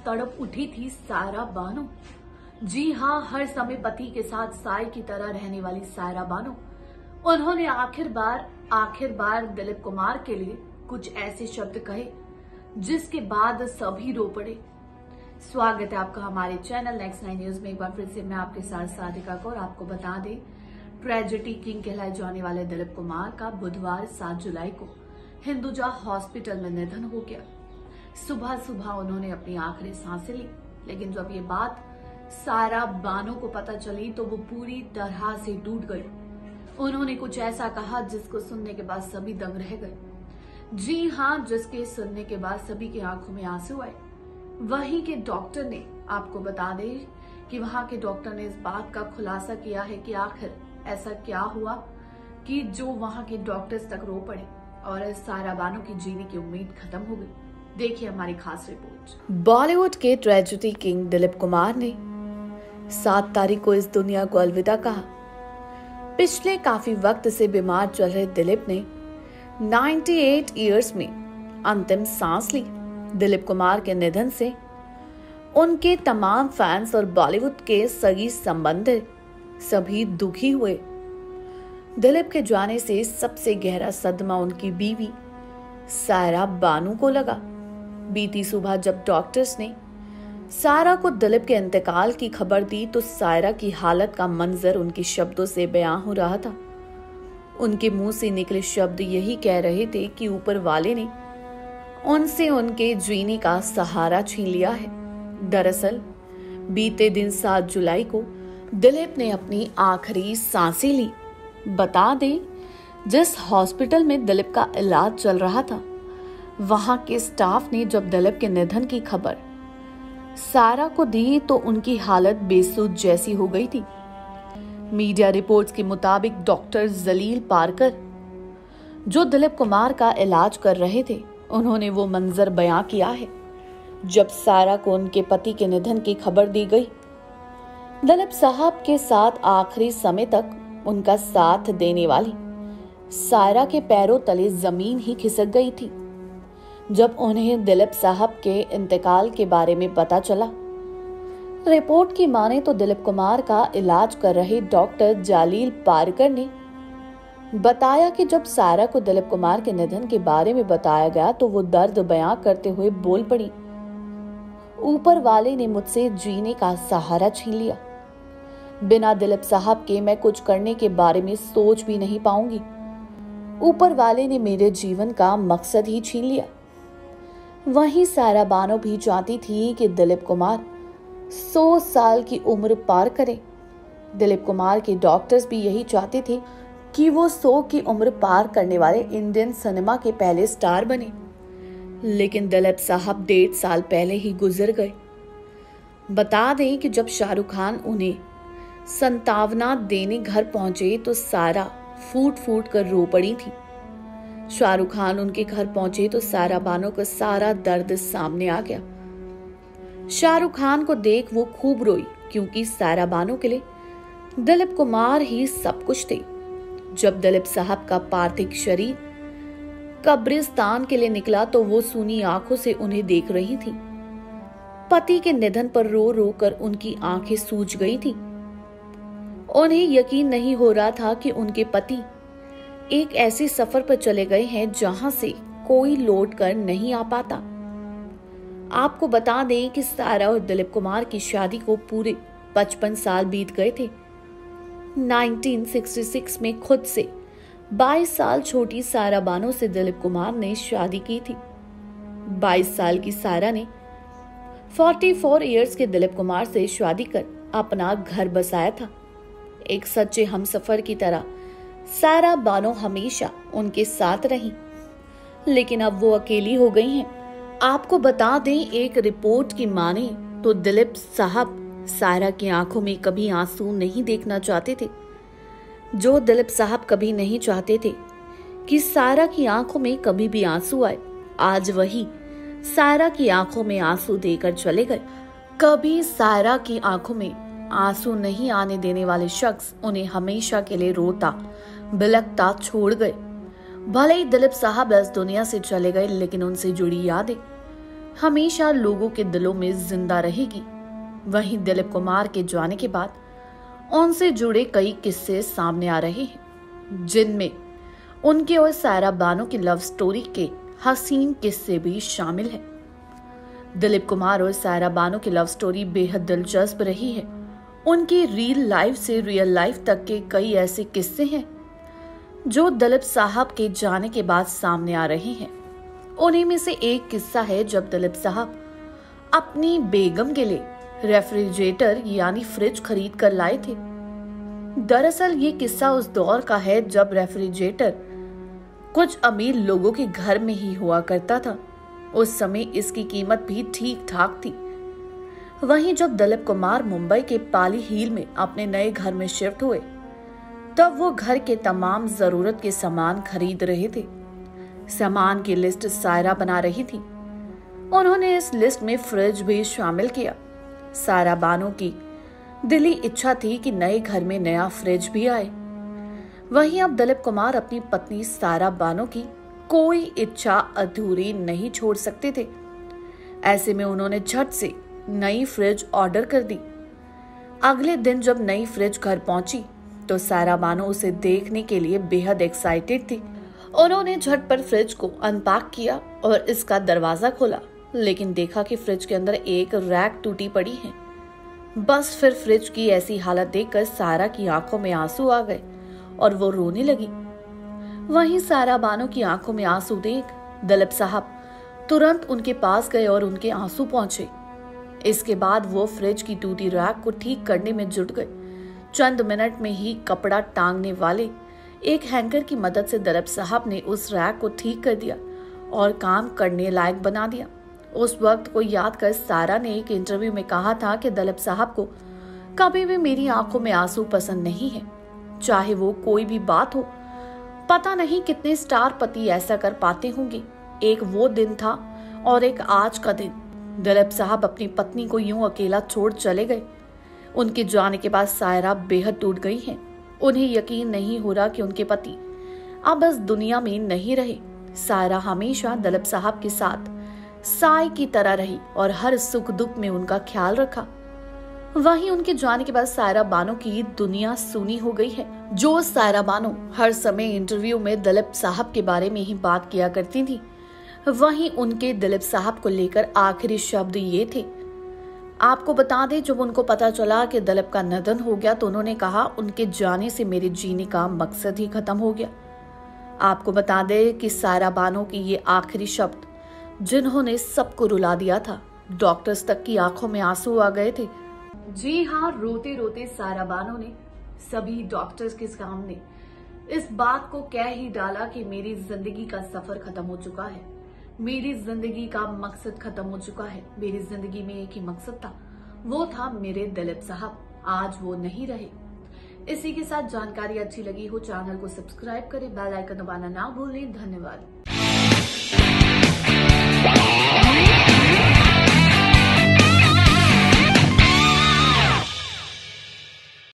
तड़प उठी थी सायरा बानो। जी हाँ, हर समय पति के साथ साय की तरह रहने वाली सायरा बानो। उन्होंने आखिर बार दिलीप कुमार के लिए कुछ ऐसे शब्द कहे जिसके बाद सभी रो पड़े। स्वागत है आपका हमारे चैनल नेक्स्ट 9 न्यूज में। एक बार फिर से मैं आपके साथ साधिका कौर। आपको बता दें, ट्रेजेडी किंग कहलाए जाने वाले दिलीप कुमार का बुधवार 7 जुलाई को हिंदुजा हॉस्पिटल में निधन हो गया। सुबह सुबह उन्होंने अपनी आखिरी सांसें ली, लेकिन जब ये बात सायरा बानो को पता चली तो वो पूरी तरह से टूट गई। उन्होंने कुछ ऐसा कहा जिसको सुनने के बाद सभी दंग रह गए। जी हाँ, जिसके सुनने के बाद सभी की आंखों में आंसू आए। वहीं के डॉक्टर ने, आपको बता दें कि वहां के डॉक्टर ने इस बात का खुलासा किया है कि आखिर ऐसा क्या हुआ कि जो वहां के डॉक्टर्स तक रो पड़े और सायरा बानो की जीने की उम्मीद खत्म हो गई। देखिए हमारी खास रिपोर्ट। बॉलीवुड के ट्रेजेडी किंग दिलीप कुमार ने 7 तारीख को इस दुनिया को अलविदा कहा। पिछले काफी वक्त से बीमार चल रहे दिलीप ने 98 इयर्स में अंतिम सांस ली। दिलीप कुमार के निधन से उनके तमाम फैंस और बॉलीवुड के सगी संबंधी सभी दुखी हुए। दिलीप के जाने से सबसे गहरा सदमा उनकी बीवी सायरा बानो को लगा। बीती सुबह जब डॉक्टर्स ने सायरा को दिलीप के इंतकाल की खबर दी तो सायरा की हालत का मंजर उनके शब्दों से बयां हो रहा था। उनके मुंह से निकले शब्द यही कह रहे थे कि ऊपर वाले ने उनसे उनके जीने का सहारा छीन लिया है। दरअसल बीते दिन 7 जुलाई को दिलीप ने अपनी आखिरी सांसें ली। बता दें, जिस हॉस्पिटल में दिलीप का इलाज चल रहा था, वहां के स्टाफ ने जब दिलीप के निधन की खबर सायरा को दी तो उनकी हालत बेसुध जैसी हो गई थी। मीडिया रिपोर्ट्स के मुताबिक डॉक्टर जलील पारकर, जो दिलीप कुमार का इलाज कर रहे थे, उन्होंने वो मंजर बयां किया है जब सायरा को उनके पति के निधन की खबर दी गई। दिलीप साहब के साथ आखिरी समय तक उनका साथ देने वाली सायरा के पैरों तले जमीन ही खिसक गई थी जब उन्हें दिलीप साहब के इंतकाल के बारे में पता चला। रिपोर्ट की माने तो दिलीप कुमार का इलाज कर रहे डॉक्टर जालील पारकर ने बताया कि जब सायरा को दिलीप कुमार के निधन के बारे में बताया गया तो वो दर्द बयां करते हुए बोल पड़ी, ऊपर वाले ने मुझसे जीने का सहारा छीन लिया। बिना दिलीप साहब के मैं कुछ करने के बारे में सोच भी नहीं पाऊंगी। ऊपर वाले ने मेरे जीवन का मकसद ही छीन लिया। वहीं सायरा बानो भी चाहती थी कि दिलीप कुमार 100 साल की उम्र पार करे। दिलीप कुमार के डॉक्टर्स भी यही चाहते थे कि वो 100 की उम्र पार करने वाले इंडियन सिनेमा के पहले स्टार बने, लेकिन दिलीप साहब 1.5 साल पहले ही गुजर गए। बता दें कि जब शाहरुख खान उन्हें संतावना देने घर पहुंचे तो सायरा फूट फूट कर रो पड़ी थी। शाहरुख खान उनके घर पहुंचे तो सायरा बानो का सारा दर्द सामने आ गया। शाहरुख खान को देख वो खूब रोई, क्योंकि सायरा बानो के लिए दिलीप कुमार ही सब कुछ थे। जब दिलीप साहब का पार्थिव शरीर कब्रिस्तान के लिए निकला तो वो सूनी आंखों से उन्हें देख रही थी। पति के निधन पर रो रो कर उनकी आंखें सूज गई थी। उन्हें यकीन नहीं हो रहा था कि उनके पति एक ऐसे सफर पर चले गए हैं जहां से कोई लौट कर नहीं आ पाता। आपको बता दें कि सायरा और दिलीप कुमार की शादी को पूरे 55 साल बीत गए थे। 1966 में खुद से 22 साल छोटी सायरा बानो से दिलीप कुमार ने शादी की थी। 22 साल की सायरा ने 44 इयर्स के दिलीप कुमार से शादी कर अपना घर बसाया था। एक सच्चे हमसफर की तरह सायरा बानो हमेशा उनके साथ रही, लेकिन अब वो अकेली हो गई हैं। आपको बता दें, एक रिपोर्ट की माने तो दिलीप साहब सायरा की आंखों में कभी आंसू नहीं देखना चाहते थे। जो दिलीप साहब कभी नहीं चाहते थे कि सायरा की आंखों में कभी भी आंसू आए, आज वही सायरा की आंखों में आंसू देकर चले गए। कभी सायरा की आंखों में आंसू नहीं आने देने वाले शख्स उन्हें हमेशा के लिए रोता बिलखता छोड़ गए। भले ही दिलीप साहब इस दुनिया से चले गए, लेकिन उनसे जुड़ी यादें हमेशा लोगों के दिलों में जिंदा रहेगी। वहीं दिलीप कुमार के जाने के बाद उनसे जुड़े कई किस्से सामने आ रहे हैं, जिनमें उनके और सायरा बानो की लव स्टोरी के हसीन किस्से भी शामिल हैं। दिलीप कुमार और सायरा बानो की लव स्टोरी बेहद दिलचस्प रही है। उनकी रियल लाइफ से रियल लाइफ तक के कई ऐसे किस्से हैं जो दिलीप साहब के जाने के बाद सामने आ रहे हैं। उन्हीं में से एक किस्सा है जब दिलीप साहब अपनी बेगम के लिए रेफ्रिजरेटर यानी फ्रिज खरीद कर लाए थे। दरअसल ये किस्सा उस दौर का है जब रेफ्रिजरेटर कुछ अमीर लोगों के घर में ही हुआ करता था। उस समय इसकी कीमत भी ठीक ठाक थी। वहीं जब दिलीप कुमार मुंबई के पाली हिल में अपने नए घर में शिफ्ट हुए, तब वो घर के तमाम जरूरत के सामान खरीद रहे थे। सामान की लिस्ट सायरा बना रही थी। उन्होंने इस लिस्ट में फ्रिज भी शामिल किया। सायरा बानो की दिली इच्छा थी कि नए घर में नया फ्रिज भी आए। वहीं अब दिलीप कुमार अपनी पत्नी सायरा बानो की कोई इच्छा अधूरी नहीं छोड़ सकते थे। ऐसे में उन्होंने झट से नई फ्रिज ऑर्डर कर दी। अगले दिन जब नई फ्रिज घर पहुंची तो सायरा बानो उसे देखने के लिए बेहद एक्साइटेड थी। उन्होंने झट पर फ्रिज को अनपैक किया और इसका दरवाजा खोला, लेकिन देखा कि फ्रिज के अंदर एक रैक टूटी पड़ी है। बस फिर फ्रिज की ऐसी हालत देखकर सायरा की आंखों में आंसू आ गए और वो रोने लगी। वहीं सायरा बानो की आंखों में आंसू देख दिलीप साहब तुरंत उनके पास गए और उनके आंसू पहुंचे। इसके बाद वो फ्रिज की टूटी रैक को ठीक करने में जुट गए। चंद मिनट में ही कपड़ा टांगने वाले एक हैंगर की मदद से दिलीप साहब ने उस रैक को ठीक कर दिया और काम करने लायक बना दिया। उस वक्त को याद कर सायरा ने एक इंटरव्यू में कहा था कि दिलीप साहब को कभी भी मेरी आंखों में आंसू पसंद नहीं है, चाहे वो कोई भी बात हो। पता नहीं कितने स्टार पति ऐसा कर पाते होंगे। एक वो दिन था और एक आज का दिन। दिलीप साहब अपनी पत्नी को यूं अकेला छोड़ चले गए। उनके जाने के बाद सायरा बेहद टूट गई हैं। उन्हें यकीन नहीं हो रहा कि उनके पति अब इस दुनिया में नहीं रहे। सायरा हमेशा दिलीप साहब के साथ साय की तरह रही और हर सुख दुख में उनका ख्याल रखा। वहीं उनके जाने के बाद सायरा बानो की दुनिया सूनी हो गई है। जो सायरा बानो हर समय इंटरव्यू में दिलीप साहब के बारे में ही बात किया करती थी, वहीं उनके दिलीप साहब को लेकर आखिरी शब्द ये थे। आपको बता दें, जब उनको पता चला कि दिलीप का निधन हो गया तो उन्होंने कहा, उनके जाने से मेरे जीने का मकसद ही खत्म हो गया। आपको बता दें कि सायरा बानो की ये आखिरी शब्द जिन्होंने सबको रुला दिया था, डॉक्टर्स तक की आंखों में आंसू आ गए थे। जी हाँ, रोते रोते सायरा बानो ने सभी डॉक्टर्स के सामने इस बात को कह ही डाला कि मेरी जिंदगी का सफर खत्म हो चुका है, मेरी जिंदगी का मकसद खत्म हो चुका है। मेरी जिंदगी में एक ही मकसद था, वो था मेरे दिलीप साहब। आज वो नहीं रहे। इसी के साथ जानकारी अच्छी लगी हो चैनल को सब्सक्राइब करें, बेल आइकन दबाना ना भूलें। धन्यवाद।